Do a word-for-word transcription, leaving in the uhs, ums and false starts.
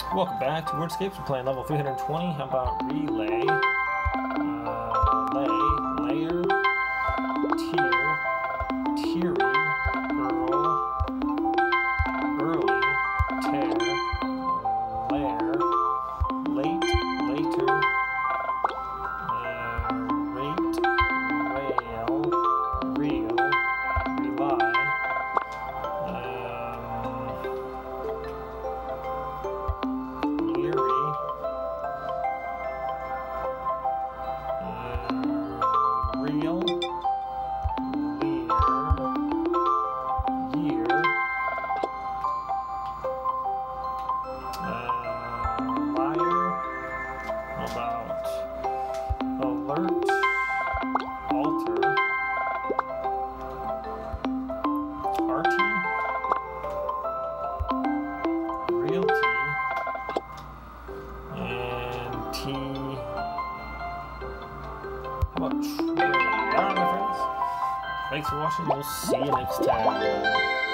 Welcome back to WORDSCAPES. We're playing level three hundred twenty. How about relay? Uh, lay, layer, tier, tiery, earl, early, tear, lair, late, later, uh, rate, rail, real, rely, real, lear, year, uh, liar, about alert, alter, arty, realty, and T. How about trade? Alright, my friends. Thanks for watching. We'll see you next time.